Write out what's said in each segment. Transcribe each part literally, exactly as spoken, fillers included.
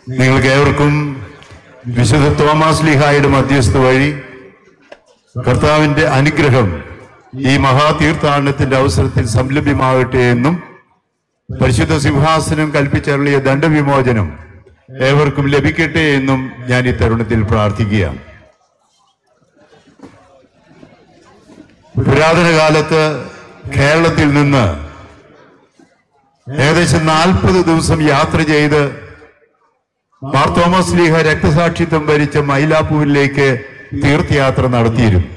നിങ്ങൾക്ക് ഏവർക്കും വിശുദ്ധ തോമാസ് ലീഹായുടെ മധ്യസ്ഥ വഴി കർത്താവിന്റെ അനുഗ്രഹം ഈ മഹാതീർത്ഥാടനത്തിന്റെ അവസരത്തിൽ സംലഭ്യമാകട്ടെ എന്നും പരിശുദ്ധ സിംഹാസനം കൽപ്പിച്ചരുളിയ ദണ്ഡവിമോചനം ഏവർക്കും ലഭിക്കട്ടെ എന്നും ഞാൻ ഈ തരുണത്തിൽ പ്രാർത്ഥിക്കുകയാണ്. പുരാതന കാലത്ത് കേരളത്തിൽ നിന്ന് ഏകദേശം നാൽപ്പത് ദിവസം യാത്ര ചെയ്ത് മാർ തോമസ് ലീഹ രക്തസാക്ഷിത്വം ഭരിച്ച മൈലാപ്പൂരിലേക്ക് തീർത്ഥയാത്ര നടത്തിയിരുന്നു.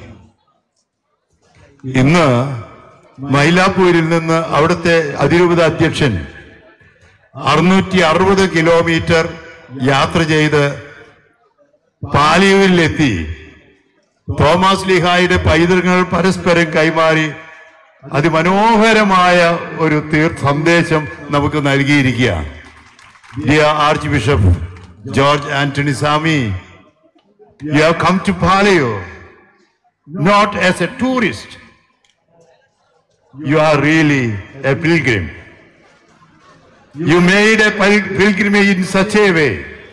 ഇന്ന് മൈലാപ്പൂരിൽ നിന്ന് അവിടുത്തെ അതിരൂപത അധ്യക്ഷൻ അറുന്നൂറ്റി അറുപത് കിലോമീറ്റർ യാത്ര ചെയ്ത് പാലിയൂരിലെത്തി തോമസ് ലീഹായുടെ പൈതൃകങ്ങൾ പരസ്പരം കൈമാറി അതിമനോഹരമായ ഒരു തീർത്ഥ സന്ദേശം നമുക്ക് നൽകിയിരിക്കുകയാണ്. Dear Archbishop George Anthony Sami, you have come to Palayu not as a tourist. You are really a pilgrim. You made a pilgrimage in such a way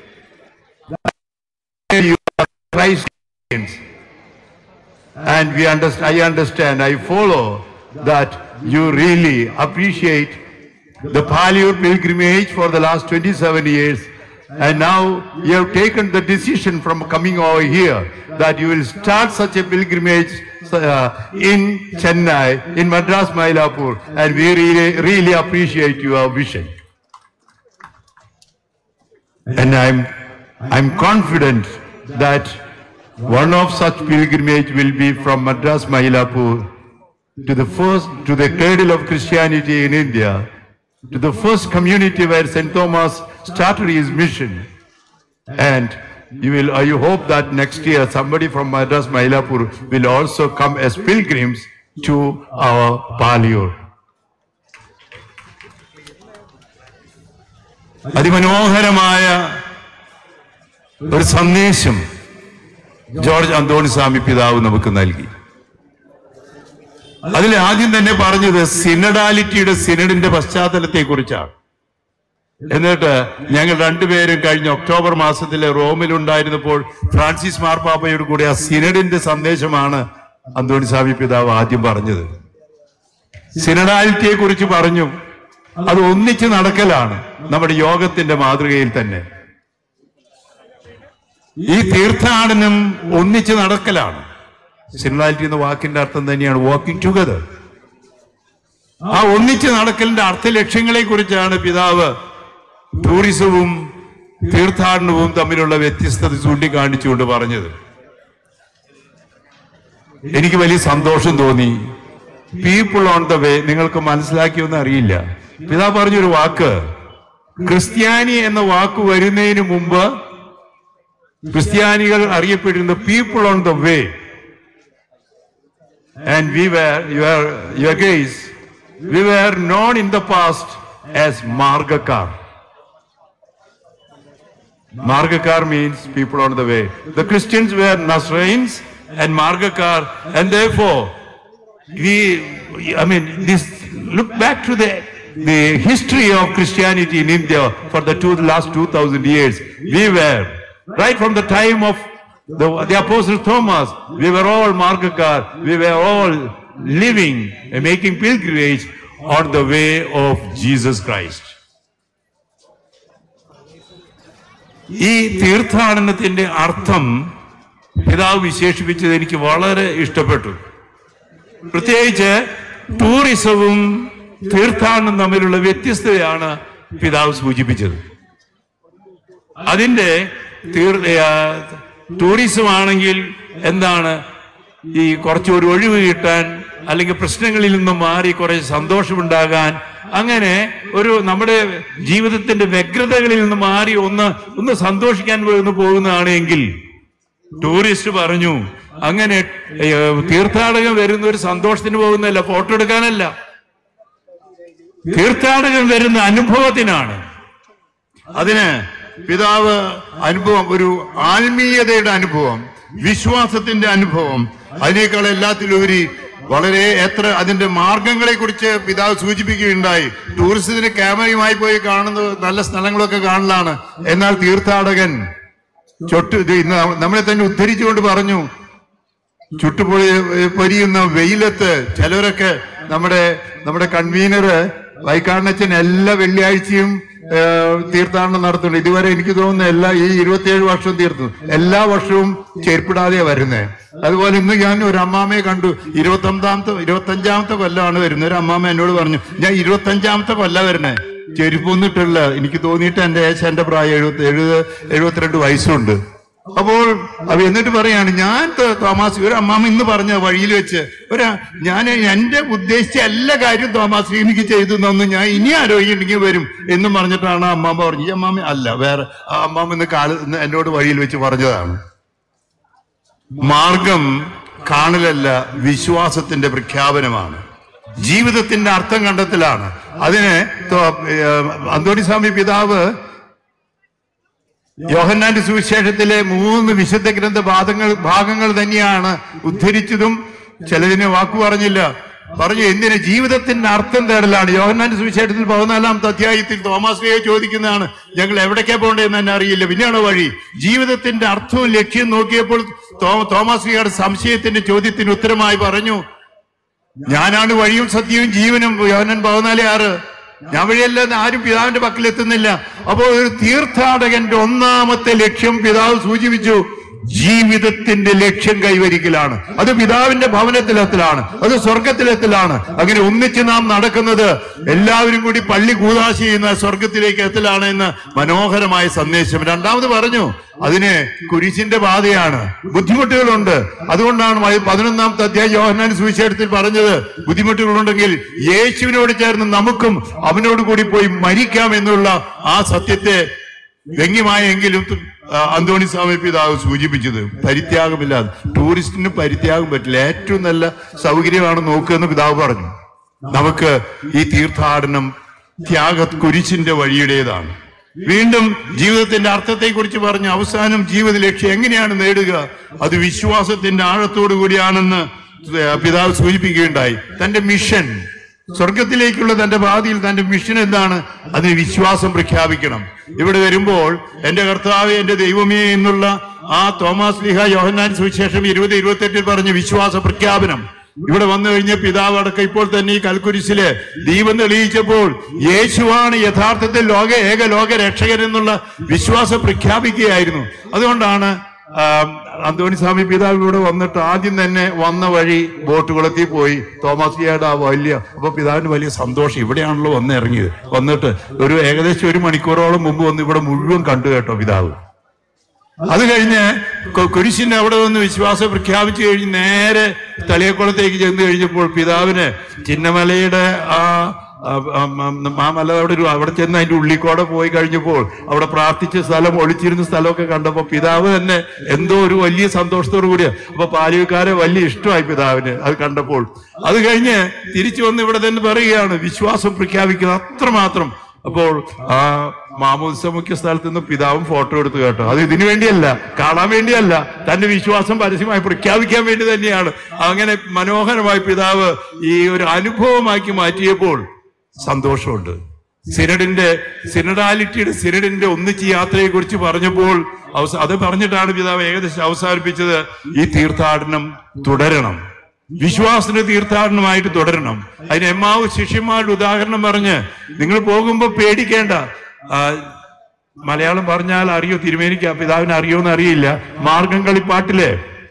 that you are Christians. And we understand, I understand, I follow that you really appreciate the Palayu pilgrimage for the last twenty-seven years, and now you have taken the decision from coming over here that you will start such a pilgrimage uh, in Chennai, in Madras Mylapore, and we really, really appreciate your vision. And I'm, I'm confident that one of such pilgrimage will be from Madras Mylapore to the first, to the cradle of Christianity in India, to the first community where Saint Thomas started his mission. And you will, I hope that next year somebody from Madras Mylapore will also come as pilgrims to our Palayu. അതിമനോഹരമായ ഒരു സന്ദേശം George Antonysamy പിതാവ് നമുക്ക് നൽകി. അതിൽ ആദ്യം തന്നെ പറഞ്ഞത് സിനഡാലിറ്റിയുടെ സിനഡിന്റെ പശ്ചാത്തലത്തെ കുറിച്ചാണ്. എന്നിട്ട് ഞങ്ങൾ രണ്ടുപേരും കഴിഞ്ഞ ഒക്ടോബർ മാസത്തിലെ റോമിലുണ്ടായിരുന്നപ്പോൾ ഫ്രാൻസിസ് മാർപ്പാപ്പയോട് കൂടി ആ സിനഡിന്റെ സന്ദേശമാണ് അന്തോണിസ്വാമി പിതാവ് ആദ്യം പറഞ്ഞത്. സിനഡാലിറ്റിയെ കുറിച്ച് പറഞ്ഞു. അത് ഒന്നിച്ച് നടക്കലാണ് നമ്മുടെ യോഗത്തിന്റെ മാതൃകയിൽ തന്നെ. ഈ തീർത്ഥാടനം ഒന്നിച്ച് നടക്കലാണ്. സിനഡാലിറ്റി എന്ന വാക്കിന്റെ അർത്ഥം തന്നെയാണ് വാക്കിംഗ് ടുഗദർ. ആ ഒന്നിച്ച് നടക്കലിന്റെ അർത്ഥ ലക്ഷ്യങ്ങളെ കുറിച്ചാണ് പിതാവ് ടൂറിസവും തീർത്ഥാടനവും തമ്മിലുള്ള വ്യത്യസ്തത ചൂണ്ടിക്കാണിച്ചുകൊണ്ട് പറഞ്ഞത്. എനിക്ക് വലിയ സന്തോഷം തോന്നി. പീപ്പിൾ ഓൺ ദ വേ, നിങ്ങൾക്ക് മനസ്സിലാക്കിയൊന്നും അറിയില്ല. പിതാവ് പറഞ്ഞൊരു വാക്ക്, ക്രിസ്ത്യാനി എന്ന വാക്ക് വരുന്നതിന് മുമ്പ് ക്രിസ്ത്യാനികൾ അറിയപ്പെട്ടിരുന്ന people on the way. And we were, your, your guys, we were known in the past as Margakar. Margakar means people on the way. The Christians were Nazraeans and Margakar, and therefore, we, I mean, this, look back to the, the history of Christianity in India for the two, last two thousand years. We were, right from the time of The, the Apostle Thomas, we were all Margakar, we were all living and making pilgrimage on the way of Jesus Christ. ഈ തീർത്ഥാടനത്തിന്റെ അർത്ഥം പിതാവ് വിശേഷിപ്പിച്ചത് എനിക്ക് വളരെ ഇഷ്ടപ്പെട്ടു. പ്രത്യേകിച്ച് ടൂറിസവും തീർത്ഥാടനം തമ്മിലുള്ള വ്യത്യസ്തതയാണ് പിതാവ് സൂചിപ്പിച്ചത്. അതിന്റെ തീർത്ഥ ടൂറിസം ആണെങ്കിൽ എന്താണ്, ഈ കുറച്ച് ഒരു ഒഴിവ് കിട്ടാൻ, അല്ലെങ്കിൽ പ്രശ്നങ്ങളിൽ നിന്ന് മാറി കുറെ സന്തോഷമുണ്ടാകാൻ, അങ്ങനെ ഒരു നമ്മുടെ ജീവിതത്തിന്റെ വ്യഗ്രതകളിൽ നിന്ന് മാറി ഒന്ന് ഒന്ന് സന്തോഷിക്കാൻ ഒന്ന് പോകുന്നതാണ് എങ്കിൽ, ടൂറിസ്റ്റ് പറഞ്ഞു അങ്ങനെ തീർത്ഥാടകൻ വരുന്ന ഒരു സന്തോഷത്തിന് പോകുന്നതല്ല, ഫോട്ടോ എടുക്കാനല്ല. തീർത്ഥാടകൻ വരുന്ന അനുഭവത്തിനാണ്. അതിന് പിതാവ് അനുഭവം, ഒരു ആത്മീയതയുടെ അനുഭവം, വിശ്വാസത്തിന്റെ അനുഭവം, അതിനേക്കാൾ എല്ലാത്തിലുപരി വളരെ എത്ര അതിന്റെ മാർഗങ്ങളെ കുറിച്ച് പിതാവ് സൂചിപ്പിക്കുകയുണ്ടായി. ടൂറിസത്തിന് ക്യാമറയുമായി പോയി കാണുന്നത് നല്ല സ്ഥലങ്ങളൊക്കെ കാണലാണ്. എന്നാൽ തീർത്ഥാടകൻ ചൊട്ട് നമ്മളെ തന്നെ ഉദ്ധരിച്ചുകൊണ്ട് പറഞ്ഞു, ചുട്ടുപൊളി പൊരിയുന്ന വെയിലത്ത് ചിലരൊക്കെ നമ്മുടെ നമ്മുടെ കൺവീനർ വൈകാണച്ചൻ എല്ലാ വെള്ളിയാഴ്ചയും തീർത്ഥാടനം നടത്തുന്നുണ്ട്. ഇതുവരെ എനിക്ക് തോന്നുന്നു എല്ലാ ഈ ഇരുപത്തിയേഴ് വർഷം തീർത്തു എല്ലാ വർഷവും ചെരുപ്പിടാതെയാ വരുന്നത്. അതുപോലെ ഇന്ന് ഞാൻ ഒരു അമ്മാമയെ കണ്ടു, ഇരുപത്തി ഒമ്പതാമത്തെ ഇരുപത്തി അഞ്ചാമത്തെ കൊല്ലമാണ് വരുന്നത്. ഒരു അമ്മാമ എന്നോട് പറഞ്ഞു, ഞാൻ ഇരുപത്തി അഞ്ചാമത്തെ കൊല്ല വരണേ, ചെരുപ്പൊന്നിട്ടില്ല. എനിക്ക് തോന്നിയിട്ട് എന്റെ ഏശ് എന്റെ പ്രായം എഴുപത്തി എഴുപത് എഴുപത്തിരണ്ട് വയസ്സുണ്ട്. അപ്പോൾ അവ എന്നിട്ട് പറയാണ്, ഞാൻ തോമാസ് ഒരു അമ്മാമ ഇന്ന് പറഞ്ഞ വഴിയിൽ വെച്ച് ഒരു ഞാൻ എന്റെ ഉദ്ദേശിച്ച എല്ലാ കാര്യവും തോമാസ് എനിക്ക് ചെയ്തു തന്നു, ഞാൻ ഇനി ആരോഗ്യമുണ്ടെങ്കിൽ വരും എന്നും പറഞ്ഞിട്ടാണ് അമ്മാമ പറഞ്ഞു. ഈ അമ്മാമ അല്ല, വേറെ ആ അമ്മാമ ഇന്ന് കാല എന്നോട് വഴിയിൽ വെച്ച് പറഞ്ഞതാണ്. മാർഗം കാണലല്ല, വിശ്വാസത്തിന്റെ പ്രഖ്യാപനമാണ്, ജീവിതത്തിന്റെ അർത്ഥം കണ്ടെത്തലാണ്. അതിന് അന്തോണിസ്വാമി പിതാവ് യോഹന്നാന്റെ സുവിശേഷത്തിലെ മൂന്ന് വിശുദ്ധ ഗ്രന്ഥ ഭാഗങ്ങൾ ഭാഗങ്ങൾ തന്നെയാണ് ഉദ്ധരിച്ചതും. ചിലതിനെ വാക്കു പറഞ്ഞില്ല, പറഞ്ഞു എന്തിന് ജീവിതത്തിന്റെ അർത്ഥം തേടലാണ്. യോഹന്നാന്റെ സുവിശേഷത്തിൽ പതിനാലാമത്തെ അധ്യായത്തിൽ തോമാസ്ലിഹ ചോദിക്കുന്നതാണ്, ഞങ്ങൾ എവിടേക്കാ പോകേണ്ടതെന്ന് തന്നെ അറിയില്ല, പിന്നെയാണോ വഴി? ജീവിതത്തിന്റെ അർത്ഥവും ലക്ഷ്യം നോക്കിയപ്പോൾ തോമാസ്ലിഹയുടെ സംശയത്തിന്റെ ചോദ്യത്തിന് ഉത്തരമായി പറഞ്ഞു, ഞാനാണ് വഴിയും സത്യവും ജീവനും. യോഹന്നാൻ പതിനാല് ആറ്. ഞാൻ വഴിയല്ലാതെ ആരും പിതാവിന്റെ പക്കലെത്തുന്നില്ല. അപ്പോൾ ഒരു തീർത്ഥാടകന്റെ ഒന്നാമത്തെ ലക്ഷ്യം പിതാവ് സൂചിപ്പിച്ചു, ജീവിതത്തിന്റെ ലക്ഷ്യം കൈവരിക്കലാണ്. അത് പിതാവിന്റെ ഭവനത്തിലെത്തലാണ്, അത് സ്വർഗത്തിലെത്തലാണ്. അങ്ങനെ ഒന്നിച്ച് നാം നടക്കുന്നത് എല്ലാവരും കൂടി പള്ളി കൂതാശ ചെയ്യുന്ന സ്വർഗത്തിലേക്ക് എത്തലാണ് എന്ന് മനോഹരമായ സന്ദേശം. രണ്ടാമത് പറഞ്ഞു, അതിന് കുരിശിന്റെ പാതയാണ്, ബുദ്ധിമുട്ടുകളുണ്ട്. അതുകൊണ്ടാണ് പതിനൊന്നാമത്തെ അധ്യായം യോഹന്നാൻ സുവിശേഷത്തിൽ പറഞ്ഞത്, ബുദ്ധിമുട്ടുകളുണ്ടെങ്കിൽ യേശുവിനോട് ചേർന്ന് നമുക്കും അവനോട് കൂടി പോയി മരിക്കാം എന്നുള്ള ആ സത്യത്തെ വ്യംഗ്യമായെങ്കിലും അന്തോണിസ്വാമി പിതാവ് സൂചിപ്പിച്ചത്. പരിത്യാഗമില്ലാതെ ടൂറിസ്റ്റിന് പരിത്യാഗം പറ്റില്ല, ഏറ്റവും നല്ല സൗകര്യമാണ് നോക്കുകയെന്ന് പിതാവ് പറഞ്ഞു. നമുക്ക് ഈ തീർത്ഥാടനം ത്യാഗ കുരിശിന്റെ വഴിയുടേതാണ്. വീണ്ടും ജീവിതത്തിന്റെ അർത്ഥത്തെ കുറിച്ച് പറഞ്ഞു. അവസാനം ജീവിത ലക്ഷ്യം എങ്ങനെയാണ് നേടുക? അത് വിശ്വാസത്തിന്റെ ആഴത്തോടു കൂടിയാണെന്ന് പിതാവ് സൂചിപ്പിക്കുകയുണ്ടായി. തന്റെ മിഷൻ, സ്വർഗത്തിലേക്കുള്ള തന്റെ പാതയിൽ തന്റെ മിഷൻ എന്താണ്? അതിന് വിശ്വാസം പ്രഖ്യാപിക്കണം. ഇവിടെ വരുമ്പോൾ എന്റെ കർത്താവേ എന്റെ ദൈവമേ എന്നുള്ള ആ തോമാസ്ലിഹ യോഹന്നാൻ സുവിശേഷം ഇരുപത് ഇരുപത്തെട്ടിൽ പറഞ്ഞ വിശ്വാസ പ്രഖ്യാപനം ഇവിടെ വന്നു കഴിഞ്ഞ പിതാവ് അടക്കം ഇപ്പോൾ തന്നെ ഈ കൽക്കുരിശില് ദീപം തെളിയിച്ചപ്പോൾ യേശുവാണ് യഥാർത്ഥത്തിൽ ലോക ഏക ലോക രക്ഷകൻ എന്നുള്ള വിശ്വാസം പ്രഖ്യാപിക്കുകയായിരുന്നു. അതുകൊണ്ടാണ് അന്തോണിസ്വാമി പിതാവ് ഇവിടെ വന്നിട്ട് ആദ്യം തന്നെ വന്ന വഴി ബോട്ടുകുളത്തിൽ പോയി തോമാസ്ലിഹയുടെ ആ വലിയ, അപ്പൊ പിതാവിന് വലിയ സന്തോഷം, ഇവിടെയാണല്ലോ വന്ന് ഇറങ്ങിയത്. വന്നിട്ട് ഒരു ഏകദേശം ഒരു മണിക്കൂറോളം മുമ്പ് വന്ന് ഇവിടെ മുഴുവൻ കണ്ടു കേട്ടോ പിതാവ്. അത് കഴിഞ്ഞ് കുരിശിന്റെ അവിടെ വന്ന് വിശ്വാസം പ്രഖ്യാപിച്ചു കഴിഞ്ഞ് നേരെ തളിയക്കുളത്തേക്ക് ചെന്ന് കഴിഞ്ഞപ്പോൾ പിതാവിന് ചിന്നമലയുടെ ആ ആ മല അവിടെ ഒരു അവിടെ ചെന്ന് അതിന്റെ ഉള്ളിക്കോടെ പോയി കഴിഞ്ഞപ്പോൾ അവിടെ പ്രാർത്ഥിച്ച സ്ഥലം, ഒളിച്ചിരുന്ന സ്ഥലമൊക്കെ കണ്ടപ്പോ പിതാവ് തന്നെ എന്തോ ഒരു വലിയ സന്തോഷത്തോടു കൂടിയ, അപ്പൊ പാലിയക്കാരെ വലിയ ഇഷ്ടമായി പിതാവിന് അത് കണ്ടപ്പോൾ. അത് കഴിഞ്ഞ് തിരിച്ചു വന്ന് ഇവിടെ തന്നെ പറയുകയാണ് വിശ്വാസം പ്രഖ്യാപിക്കുന്നത് അത്രമാത്രം. അപ്പോൾ ആ മാമോദിസ മുഖ്യ സ്ഥലത്ത് നിന്ന് പിതാവും ഫോട്ടോ എടുത്തു കേട്ടോ. അത് ഇതിനു വേണ്ടിയല്ല, കാണാൻ വേണ്ടിയല്ല, തന്റെ വിശ്വാസം പരസ്യമായി പ്രഖ്യാപിക്കാൻ വേണ്ടി തന്നെയാണ്. അങ്ങനെ മനോഹരമായി പിതാവ് ഈ ഒരു അനുഭവമാക്കി മാറ്റിയപ്പോൾ സന്തോഷമുണ്ട്. സിനഡിന്റെ സിനഡാലിറ്റിയുടെ സിനഡിന്റെ ഒന്നിച്ച് യാത്രയെ കുറിച്ച് പറഞ്ഞപ്പോൾ അത് പറഞ്ഞിട്ടാണ് പിതാവ് ഏകദേശം അവസാനിപ്പിച്ചത്. ഈ തീർത്ഥാടനം തുടരണം, വിശ്വാസത്തിന്റെ തീർത്ഥാടനമായിട്ട് തുടരണം. അതിന് എമ്മാവ് ശിഷ്യന്മാരുടെ ഉദാഹരണം പറഞ്ഞ് നിങ്ങൾ പോകുമ്പോ പേടിക്കേണ്ട. മലയാളം പറഞ്ഞാൽ അറിയോ തിരുമേനിക്ക് പിതാവിന് അറിയോന്ന് അറിയില്ല. മാർഗം കളിപ്പാട്ടിലെ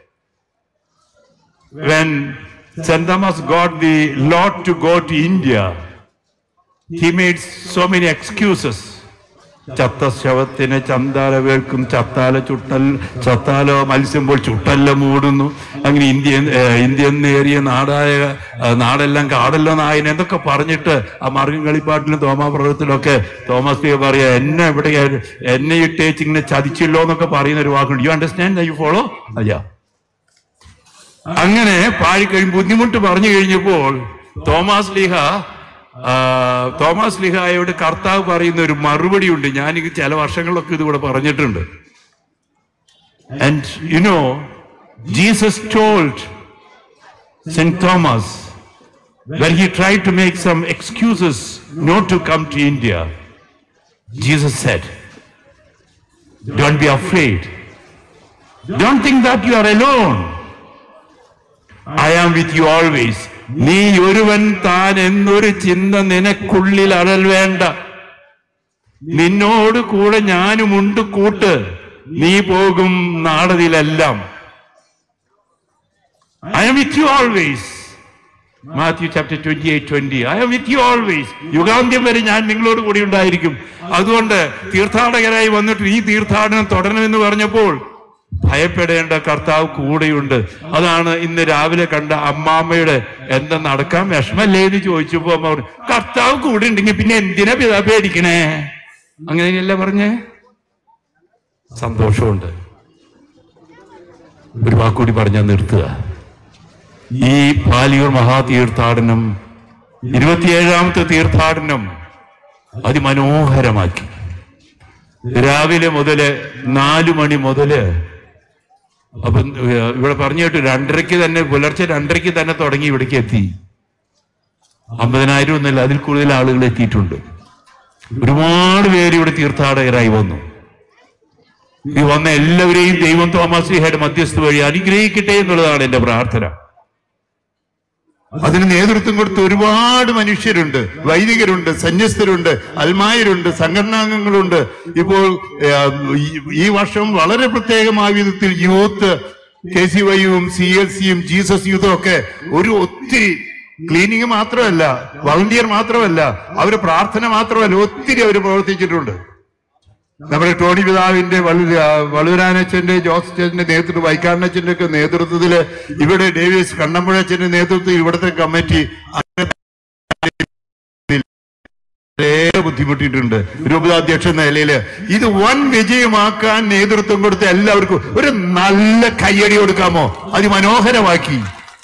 when Saint Thomas got the lot to go to India, he made so many excuses. ചത്ത ശവത്തിന് ചന്താല വേൽക്കും, ചത്താല ചുട്ടൽ ചത്താല മത്സ്യം പോൽ ചുട്ടല്ല മൂടുന്നു. അങ്ങനെ ഇന്ത്യൻ ഇന്ത്യൻ നേരിയ നാടായ നാടെല്ലാം കാടെല്ലാം നായന എന്തൊക്കെ പറഞ്ഞിട്ട് ആ മാർഗം കളിപ്പാട്ടിലും തോമാപ്രവത്തിലൊക്കെ തോമസ് ലീഹ പറയാ, എന്നെ ഇവിടെ എന്നെ ഇട്ടേച്ച് ഇങ്ങനെ ചതിച്ചല്ലോ എന്നൊക്കെ പറയുന്ന ഒരു വാക്കുണ്ട്. You understand? You follow? അയ്യാ. അങ്ങനെ പാഴിക്കഴിയും ബുദ്ധിമുട്ട് പറഞ്ഞു കഴിഞ്ഞപ്പോൾ തോമസ് ലീഹ തോമസ് ലീഹായോട് കർത്താവ് പറയുന്ന ഒരു മറുപടി ഉണ്ട്. ഞാൻ ചില വർഷങ്ങളിലൊക്കെ ഇതുകൂടെ പറഞ്ഞിട്ടുണ്ട്. And you know Jesus told Saint Thomas, when he tried to make some excuses not to come to India, Jesus said, don't be afraid. Don't think that you are alone. I am with you always. നീ ഒരുവൻ താൻ എന്നൊരു ചിന്ത നിനക്കുള്ളിൽ അഴൽ വേണ്ട. നിന്നോട് കൂടെ ഞാനുമുണ്ട് കൂട്ട്. നീ പോകും നാടതിലെല്ലാം. I am with you always. Matthew chapter twenty-eight twenty. I am with you always. യുഗാന്ത്യം വരെ ഞാൻ നിങ്ങളോട് കൂടി ഉണ്ടായിരിക്കും. അതുകൊണ്ട് തീർത്ഥാടകരായി വന്നിട്ട് ഈ തീർത്ഥാടനം തുടരണമെന്ന് പറഞ്ഞപ്പോൾ ഭയപ്പെടേണ്ട, കർത്താവ് കൂടെയുണ്ട്. അതാണ് ഇന്ന് രാവിലെ കണ്ട അമ്മാമ്മയുടെ എന്താ നടക്കാൻ വിഷമല്ലേ എന്ന് ചോദിച്ചപ്പോ അമ്മ പറഞ്ഞു, കർത്താവ് കൂടെ ഉണ്ടെങ്കിൽ പിന്നെ എന്തിനാ പിതാ പേടിക്കണേ? അങ്ങനെയല്ലേ പറഞ്ഞേ? സന്തോഷമുണ്ട്. ഒരു വാക്കുകൂടി പറഞ്ഞാൽ നിർത്തുക. ഈ പാലിയൂർ മഹാതീർത്ഥാടനം, ഇരുപത്തിയേഴാമത്തെ തീർത്ഥാടനം അതിമനോഹരമാക്കി. രാവിലെ മുതല് നാലു മണി മുതല് അപ്പൊ ഇവിടെ പറഞ്ഞു കേട്ടു രണ്ടരയ്ക്ക് തന്നെ, പുലർച്ചെ രണ്ടരയ്ക്ക് തന്നെ തുടങ്ങി ഇവിടേക്ക് എത്തി. അമ്പതിനായിരം ഒന്നല്ല, അതിൽ കൂടുതൽ ആളുകൾ എത്തിയിട്ടുണ്ട്. ഒരുപാട് പേര് ഇവിടെ തീർത്ഥാടകരായി വന്നു. ഈ വന്ന എല്ലാവരെയും ദൈവം തോമസ് ശ്ലീഹയുടെ മധ്യസ്ഥ വഴി അനുഗ്രഹിക്കട്ടെ എന്നുള്ളതാണ് എന്റെ പ്രാർത്ഥന. അതിന് നേതൃത്വം കൊടുത്ത ഒരുപാട് മനുഷ്യരുണ്ട്, വൈദികരുണ്ട്, സന്യസ്തരുണ്ട്, അൽമായരുണ്ട്, സംഘടനാംഗങ്ങളുണ്ട്. ഇപ്പോൾ ഈ വർഷം വളരെ പ്രത്യേകമായ വിധത്തിൽ യൂത്ത്, കെ സി വൈയും സി എൽ സിയും ജീസസ് യൂത്തും ഒക്കെ ഒരു ഒത്തിരി ക്ലീനിങ് മാത്രമല്ല, വളണ്ടിയർ മാത്രമല്ല, അവര് പ്രാർത്ഥന മാത്രമല്ല, ഒത്തിരി അവർ പ്രവർത്തിച്ചിട്ടുണ്ട്. നമ്മുടെ ടോണി പിതാവിന്റെ വളുരാനച്ഛന്റെ, ജോസച്ചന്റെ നേതൃത്വം, വൈക്കാരനച്ഛന്റെ ഒക്കെ നേതൃത്വത്തില്, ഇവിടെ ഡേവിസ് കണ്ണമ്പുഴച്ചന്റെ നേതൃത്വത്തിൽ ഇവിടുത്തെ കമ്മിറ്റി ബുദ്ധിമുട്ടിയിട്ടുണ്ട്. രൂപതാധ്യക്ഷ നിലയില് ഇത് വൻ വിജയമാക്കാൻ നേതൃത്വം കൊടുത്ത എല്ലാവർക്കും ഒരു നല്ല കയ്യടി കൊടുക്കാമോ? അതിമനോഹരമാക്കി.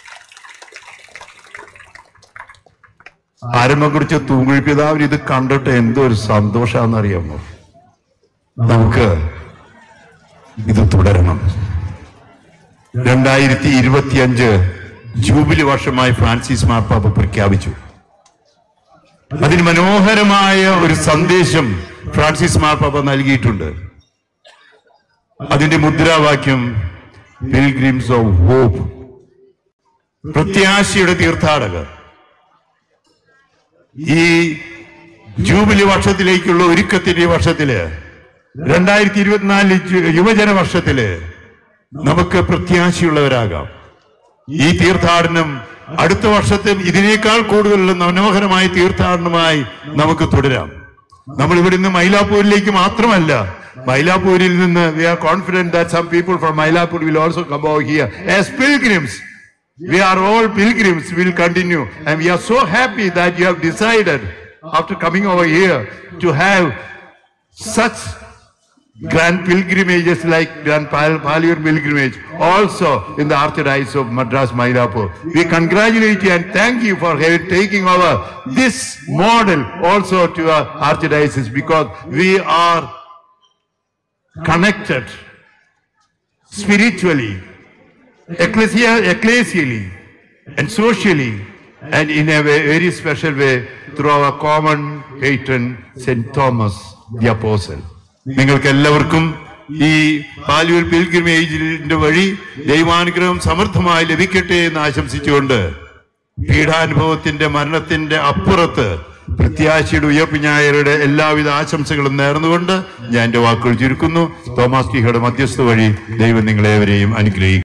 ആരംഭം കുറിച്ച് തൂങ്കുഴി പിതാവിന് ഇത് കണ്ടിട്ട് എന്തോ ഒരു സന്തോഷാന്നറിയാമോ? നമുക്ക് ഇത് തുടരണം. രണ്ടായിരത്തി ഇരുപത്തിയഞ്ച് ജൂബിലി വർഷമായി ഫ്രാൻസിസ് മാർപ്പാപ്പ പ്രഖ്യാപിച്ചു. അതിന് മനോഹരമായ ഒരു സന്ദേശം ഫ്രാൻസിസ് മാർപ്പാപ്പ നൽകിയിട്ടുണ്ട്. അതിന്റെ മുദ്രാവാക്യം പിൽഗ്രിംസ് ഓഫ് ഹോപ്പ്, പ്രത്യാശയുടെ തീർത്ഥാടകർ. ഈ ജൂബിലി വർഷത്തിലേക്കുള്ള ഒരുക്കത്തിന്റെ വർഷത്തില്, രണ്ടായിരത്തി ഇരുപത്തിനാല് യുവജന വർഷത്തില് നമുക്ക് പ്രത്യാശയുള്ളവരാകാം. ഈ തീർത്ഥാടനം അടുത്ത വർഷത്തിൽ ഇതിനേക്കാൾ കൂടുതലുള്ള മനോഹരമായ തീർത്ഥാടനമായി നമുക്ക് തുടരാം. നമ്മൾ ഇവിടെ നിന്ന് മൈലാപ്പൂരിലേക്ക് മാത്രമല്ല, മൈലാപ്പൂരിൽ നിന്ന് we are confident that some people from Mylapore will also come over here as pilgrims. We are all pilgrims, we will continue, and we are so happy that you have decided after coming over here to have such grand pilgrimages like Grand Palir pilgrimage also in the Archdiocese of Madras, Mylapore. We congratulate you and thank you for taking over this model also to our Archdiocese, because we are connected spiritually, ecclesially and socially, and in a very special way through our common patron Saint Thomas the Apostle. നിങ്ങൾക്ക് എല്ലാവർക്കും ഈ പാലിയൂർ പിൽഗ്രിമേജിന്റെ വഴി ദൈവാനുഗ്രഹം സമൃദ്ധമായി ലഭിക്കട്ടെ എന്ന് ആശംസിച്ചുകൊണ്ട്, പീഠാനുഭവത്തിന്റെ മരണത്തിന്റെ അപ്പുറത്ത് പ്രത്യാശയുടെ ഉയർപ്പിഞ്ഞായരുടെ എല്ലാവിധ ആശംസകളും നേർന്നുകൊണ്ട് ഞാൻ എന്റെ വാക്കുകൾ ചുരുക്കുന്നു. തോമസ് ശ്ലീഹയുടെ മധ്യസ്ഥ വഴി ദൈവം നിങ്ങളേവരെയും അനുഗ്രഹിക്കും.